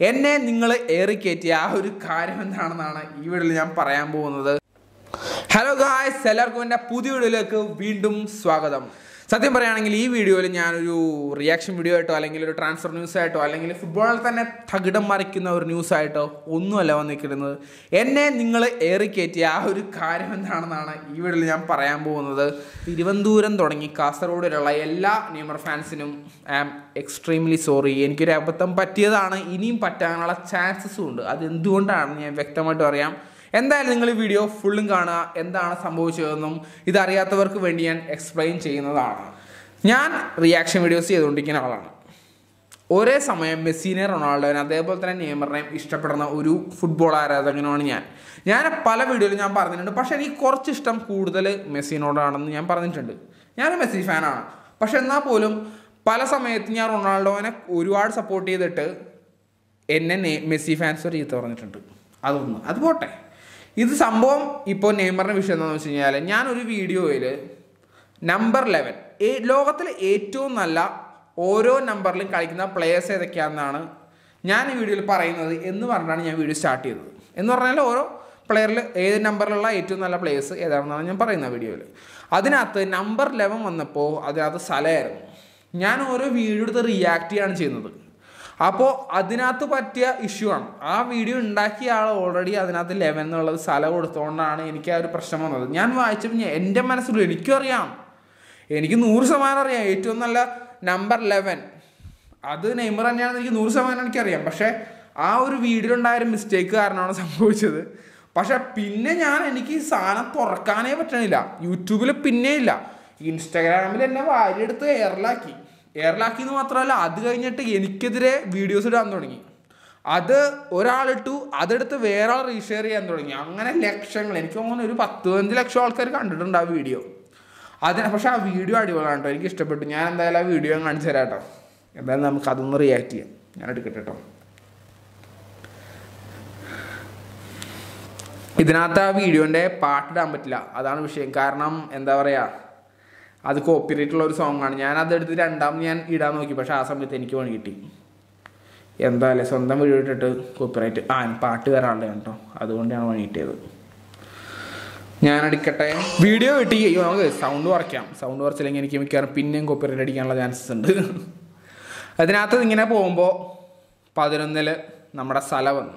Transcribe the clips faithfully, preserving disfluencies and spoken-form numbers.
എന്നെ നിങ്ങൾ ഏറിക്കയറ്റിയ ആ ഒരു കാര്യം എന്താണെന്നാണ് ഈ വീഡിയോയിൽ ഞാൻ പറയാൻ പോകുന്നത്. ഹലോ ഗായ്സ്, എല്ലാവർക്കും എൻ്റെ പുതിയ വീഡിയോയിലേക്ക് വീണ്ടും സ്വാഗതം. സത്യം പറയുകയാണെങ്കിൽ ഈ വീഡിയോയിൽ ഞാനൊരു റിയാക്ഷൻ വീഡിയോ ആയിട്ടോ അല്ലെങ്കിൽ ഒരു ട്രാൻസ്ഫർ ന്യൂസ് ആയിട്ടോ അല്ലെങ്കിൽ ഫുട്ബോളിൽ തന്നെ തകിടം മറിക്കുന്ന ഒരു ന്യൂസ് ആയിട്ടോ ഒന്നുമല്ല വന്നിരിക്കുന്നത്. എന്നെ നിങ്ങൾ ഏറിക്കയറ്റിയ ആ ഒരു കാര്യം എന്താണെന്നാണ് ഈ വീഡിയോയിൽ ഞാൻ പറയാൻ പോകുന്നത്. തിരുവനന്തപുരം തുടങ്ങി കാസർഗോഡ് വരെയുള്ള എല്ലാ നെയ്മർ ഫാൻസിനും ഐ ആം എക്സ്ട്രീംലി സോറി. എനിക്കൊരു അബദ്ധം പറ്റിയതാണ്, ഇനിയും പറ്റാനുള്ള ചാൻസസും ഉണ്ട്. അതെന്തുകൊണ്ടാണെന്ന് ഞാൻ വ്യക്തമായിട്ട് പറയാം. എന്തായാലും നിങ്ങൾ ഈ വീഡിയോ ഫുള്ളും കാണുക, എന്താണ് സംഭവിച്ചതെന്നും ഇതറിയാത്തവർക്ക് വേണ്ടി ഞാൻ എക്സ്പ്ലെയിൻ ചെയ്യുന്നതാണ്. ഞാൻ റിയാക്ഷൻ വീഡിയോസ് ചെയ്തുകൊണ്ടിരിക്കുന്ന ആളാണ്. ഒരേ സമയം മെസ്സിനെ, റൊണാൾഡോനെ അതേപോലെ തന്നെ നെയ്മറിനെയും ഇഷ്ടപ്പെടുന്ന ഒരു ഫുട്ബോൾ ആരാധകനാണ് ഞാൻ. ഞാൻ പല വീഡിയോയിലും ഞാൻ പറഞ്ഞിട്ടുണ്ട്, പക്ഷേ എനിക്ക് കുറച്ച് ഇഷ്ടം കൂടുതൽ മെസ്സിനോടാണെന്ന് ഞാൻ പറഞ്ഞിട്ടുണ്ട്. ഞാനൊരു മെസ്സി ഫാനാണ്. പക്ഷെ എന്നാൽ പോലും പല സമയത്ത് ഞാൻ റൊണാൾഡോനെ ഒരുപാട് സപ്പോർട്ട് ചെയ്തിട്ട് എന്നെ മെസ്സി ഫാൻസ് ഒരു ചീത്ത പറഞ്ഞിട്ടുണ്ട്. അതൊന്ന് അത് പോട്ടെ. ഇത് സംഭവം ഇപ്പോൾ നെയ്മറിൻ്റെ വിഷയം എന്താണെന്ന് വെച്ച് കഴിഞ്ഞാൽ, ഞാനൊരു വീഡിയോയിൽ നമ്പർ ലെവൻ ഏ ലോകത്തിലെ ഏറ്റവും നല്ല ഓരോ നമ്പറിലും കളിക്കുന്ന പ്ലെയേഴ്സ് ഏതൊക്കെയാണെന്നാണ് ഞാൻ ഈ വീഡിയോയിൽ പറയുന്നത് എന്ന് പറഞ്ഞാണ് ഞാൻ വീഡിയോ സ്റ്റാർട്ട് ചെയ്തത്. എന്ന് പറഞ്ഞാൽ ഓരോ പ്ലെയറിൽ ഏത് നമ്പറിലുള്ള ഏറ്റവും നല്ല പ്ലെയേഴ്സ് ഏതാണെന്നാണ് ഞാൻ പറയുന്നത് വീഡിയോയിൽ. അതിനകത്ത് നമ്പർ ലെവൻ വന്നപ്പോൾ അതിനകത്ത് സലയായിരുന്നു. ഞാൻ ഓരോ വീഡിയോ എടുത്ത് റിയാക്ട് ചെയ്യുകയാണ് ചെയ്യുന്നത്. അപ്പോൾ അതിനകത്ത് പറ്റിയ ഇഷ്യൂ ആണ്. ആ വീഡിയോ ഉണ്ടാക്കിയ ആൾ ഓൾറെഡി അതിനകത്ത് ലെവൻ എന്നുള്ളത് സ്ഥലം കൊടുത്തുകൊണ്ടാണ് എനിക്ക് ആ ഒരു പ്രശ്നം വന്നത്. ഞാൻ വായിച്ചപ്പോൾ എൻ്റെ മനസ്സിലും എനിക്കും അറിയാം, എനിക്ക് നൂറ് ശതമാനം അറിയാം ഏറ്റവും നല്ല നമ്പർ ലെവൻ അത് നെയ്മർ തന്നെയാണെന്ന് എനിക്ക് നൂറ് ശതമാനം എനിക്കറിയാം. പക്ഷേ ആ ഒരു വീഡിയോ ഉണ്ടായൊരു മിസ്റ്റേക്ക് കാരണമാണ് സംഭവിച്ചത്. പക്ഷെ പിന്നെ ഞാൻ എനിക്ക് ഈ സാധനം തുറക്കാനേ പറ്റണില്ല. യൂട്യൂബിൽ പിന്നെ ഇല്ല, ഇൻസ്റ്റാഗ്രാമിൽ എന്നെ വാരിയെടുത്ത് എയറിലാക്കി എയറിലാക്കിയെന്ന് മാത്രമല്ല, അത് കഴിഞ്ഞിട്ട് എനിക്കെതിരെ വീഡിയോസ് ഇടാൻ തുടങ്ങി. അത് ഒരാളിട്ടു, അതെടുത്ത് വേറെ ആൾ റീഷെയർ ചെയ്യാൻ തുടങ്ങി. അങ്ങനെ ലക്ഷങ്ങൾ, എനിക്ക് തോന്നുന്നു ഒരു പത്ത് പതിനഞ്ച് ലക്ഷം ആൾക്കാർ കണ്ടിട്ടുണ്ട് ആ വീഡിയോ. അതിന് പക്ഷെ ആ വീഡിയോ അടിപൊളിയാണ് കേട്ടോ, എനിക്ക് ഇഷ്ടപ്പെട്ടു. ഞാൻ എന്തായാലും ആ വീഡിയോ ഞാൻ കാണിച്ചു തരാം കേട്ടോ. എന്തായാലും നമുക്ക് അതൊന്ന് റിയാക്ട് ചെയ്യാം. ഞാൻ എടുക്കട്ടെ കേട്ടോ. ഇതിനകത്ത് ആ വീഡിയോൻ്റെ പാട്ടിടാൻ പറ്റില്ല, അതാണ് വിഷയം. കാരണം എന്താ പറയുക, അത് കോപ്പിറൈറ്റ് ഉള്ള ഒരു സോങ്ങാണ്. ഞാൻ അതെടുത്ത് രണ്ടാമത് ഞാൻ ഇടാൻ നോക്കി, പക്ഷേ ആ സമയത്ത് എനിക്ക് പണി കിട്ടി. എന്തായാലും സ്വന്തം വീഡിയോ ഇട്ടിട്ട് കോപ്പിറൈറ്റ് ആ പാട്ട് വരാനുള്ളത് കേട്ടോ, അതുകൊണ്ടാണ് പണി കിട്ടിയത്. ഞാൻ അടിക്കട്ടെ. വീഡിയോ കിട്ടി, നമുക്ക് സൗണ്ട് കുറയ്ക്കാം. സൗണ്ട് കുറച്ചില്ലെങ്കിൽ എനിക്ക് മിക്കവാറും പിന്നെയും കോപ്പിറൈറ്റ് അടിക്കാനുള്ള ചാൻസസ് ഉണ്ട്. അതിനകത്ത് ഇങ്ങനെ പോകുമ്പോൾ പതിനൊന്നില് നമ്മുടെ സ്ഥലം വന്നു.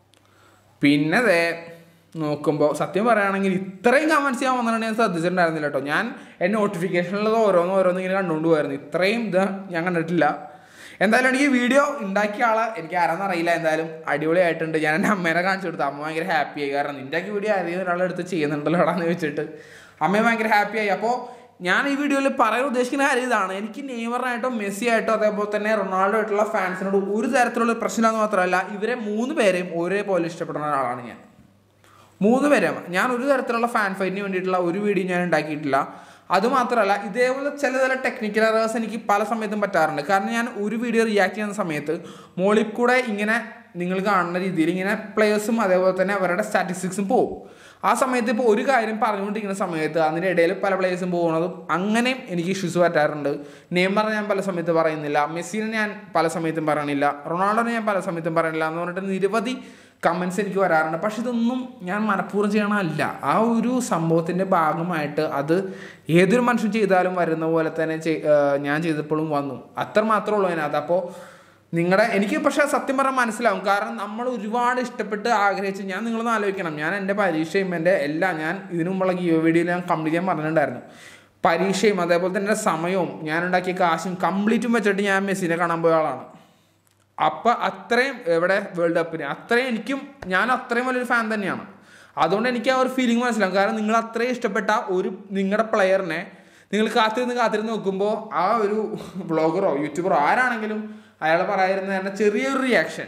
പിന്നെ അതേ നോക്കുമ്പോൾ സത്യം പറയുകയാണെങ്കിൽ ഇത്രയും കമൻറ്റ്സ് ഞാൻ വന്നിട്ടുണ്ടെങ്കിൽ ഞാൻ ശ്രദ്ധിച്ചിട്ടുണ്ടായിരുന്നില്ല കേട്ടോ. ഞാൻ എൻ്റെ നോട്ടിഫിക്കേഷനിലുള്ളത് ഓരോന്നും ഓരോന്നും ഇങ്ങനെ കണ്ടുകൊണ്ട് പോയിരുന്നു. ഇത്രയും ഇത് ഞാൻ കണ്ടിട്ടില്ല. എന്തായാലും എനിക്ക് വീഡിയോ ഉണ്ടാക്കിയ ആളെ എനിക്ക് ആരാന്ന് അറിയില്ല. എന്തായാലും അടിപൊളിയായിട്ടുണ്ട്. ഞാൻ എൻ്റെ അമ്മേനെ കാണിച്ചു കൊടുത്തു. അമ്മ ഭയങ്കര ഹാപ്പിയായി. കാരണം നിൻ്റെ വീഡിയോ ആരെങ്കിലും ഒരാളെടുത്ത് ചെയ്യുന്നുണ്ടല്ലോ എടാന്ന് ചോദിച്ചിട്ട് അമ്മ ഭയങ്കര ഹാപ്പിയായി. അപ്പോൾ ഞാൻ ഈ വീഡിയോയിൽ പറയാൻ ഉദ്ദേശിക്കുന്ന കാര്യം ഇതാണ്. എനിക്ക് നെയ്മറിനായിട്ടോ മെസ്സി ആയിട്ടോ അതേപോലെ തന്നെ റൊണാൾഡോ ആയിട്ടുള്ള ഫാൻസിനോട് ഒരു തരത്തിലുള്ള പ്രശ്നമെന്ന് മാത്രമല്ല, ഇവരെ മൂന്ന് പേരെയും ഒരേപോലെ ഇഷ്ടപ്പെടുന്ന ഒരാളാണ് ഞാൻ. മൂന്ന് പേരും ഞാൻ ഒരു തരത്തിലുള്ള ഫാൻ ഫൈറ്റിന് വേണ്ടിയിട്ടുള്ള ഒരു വീഡിയോ ഞാൻ ഉണ്ടാക്കിയിട്ടില്ല. അതുമാത്രമല്ല, ഇതേപോലെ ചില ചില ടെക്നിക്കൽ എറേഴ്സ് എനിക്ക് പല സമയത്തും പറ്റാറുണ്ട്. കാരണം ഞാൻ ഒരു വീഡിയോ റിയാക്ട് ചെയ്യുന്ന സമയത്ത് മോളിൽ കൂടെ ഇങ്ങനെ നിങ്ങൾ കാണുന്ന രീതിയിൽ ഇങ്ങനെ പ്ലേയേഴ്സും അതേപോലെ തന്നെ അവരുടെ സ്റ്റാറ്റിസ്റ്റിക്സും പോകും. ആ സമയത്ത് ഇപ്പോൾ ഒരു കാര്യം പറഞ്ഞുകൊണ്ടിരിക്കുന്ന സമയത്ത് അതിൻ്റെ ഇടയിൽ പല പ്ലേയേഴ്സും പോകുന്നതും അങ്ങനെയും എനിക്ക് ഇഷ്യൂസ് പറ്റാറുണ്ട്. നെയ്മറിനെ ഞാൻ പല സമയത്ത് പറയുന്നില്ല, മെസ്സിനെ ഞാൻ പല സമയത്തും പറയണില്ല, റൊണാൾഡോനെ ഞാൻ പല സമയത്തും പറയണില്ല എന്ന് പറഞ്ഞിട്ട് നിരവധി കമൻറ്റ്സ് എനിക്ക് വരാറുണ്ട്. പക്ഷെ ഇതൊന്നും ഞാൻ മനഃപൂർവ്വം ചെയ്യണമല്ല. ആ ഒരു സംഭവത്തിൻ്റെ ഭാഗമായിട്ട് അത് ഏതൊരു മനുഷ്യൻ ചെയ്താലും വരുന്ന പോലെ തന്നെ ഞാൻ ചെയ്തപ്പോഴും വന്നു. അത്ര മാത്രമേ ഉള്ളൂ അതിനകത്ത്. അപ്പോൾ നിങ്ങളുടെ എനിക്ക് പക്ഷേ സത്യം പറഞ്ഞാൽ മനസ്സിലാവും. കാരണം നമ്മൾ ഒരുപാട് ഇഷ്ടപ്പെട്ട് ആഗ്രഹിച്ച് ഞാൻ നിങ്ങളൊന്ന് ആലോചിക്കണം. ഞാൻ എൻ്റെ പരീക്ഷയും എൻ്റെ എല്ലാം ഞാൻ ഇതിനു മുമ്പുള്ള ഗിയോ വീഡിയോയിൽ ഞാൻ കംപ്ലീറ്റ് ചെയ്യാൻ പറഞ്ഞിട്ടുണ്ടായിരുന്നു. പരീക്ഷയും അതേപോലെ തന്നെ സമയവും ഞാനുണ്ടാക്കിയ കാശും കംപ്ലീറ്റും വെച്ചിട്ട് ഞാൻ മെസ്സിനെ കാണാൻ പോയ ആളാണ്. അപ്പം അത്രയും എവിടെ വേൾഡ് കപ്പിന് അത്രയും എനിക്കും ഞാൻ അത്രയും വലിയൊരു ഫാൻ തന്നെയാണ്. അതുകൊണ്ട് എനിക്ക് ആ ഒരു ഫീലിംഗ് മനസ്സിലാവും. കാരണം നിങ്ങൾ അത്രയും ഇഷ്ടപ്പെട്ട ഒരു നിങ്ങളുടെ പ്ലെയറിനെ നിങ്ങൾ കാത്തിരുന്ന് കാത്തിരുന്ന് നോക്കുമ്പോൾ ആ ഒരു വ്ളോഗറോ യൂട്യൂബറോ ആരാണെങ്കിലും അയാൾ പറയാതിരുന്ന തന്നെ ചെറിയൊരു റിയാക്ഷൻ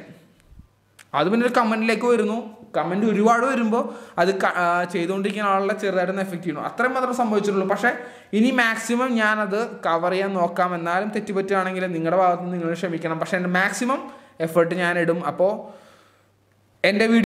അത് പിന്നെ ഒരു കമൻറ്റിലേക്ക് വരുന്നു. കമൻറ്റ് ഒരുപാട് വരുമ്പോൾ അത് ചെയ്തുകൊണ്ടിരിക്കുന്ന ആളുടെ ചെറുതായിട്ടൊന്ന് എഫക്റ്റ് ചെയ്യുന്നു. അത്രയും മാത്രമേ സംഭവിച്ചിട്ടുള്ളൂ. പക്ഷേ ഇനി മാക്സിമം ഞാനത് കവർ ചെയ്യാൻ നോക്കാം. എന്നാലും തെറ്റുപറ്റുകയാണെങ്കിൽ നിങ്ങളുടെ ഭാഗത്ത് നിന്ന് നിങ്ങൾ ക്ഷമിക്കണം. പക്ഷേ എൻ്റെ മാക്സിമം എഫേർട്ട് ഞാൻ ഇടും. അപ്പോൾ എൻ്റെ വീഡിയോ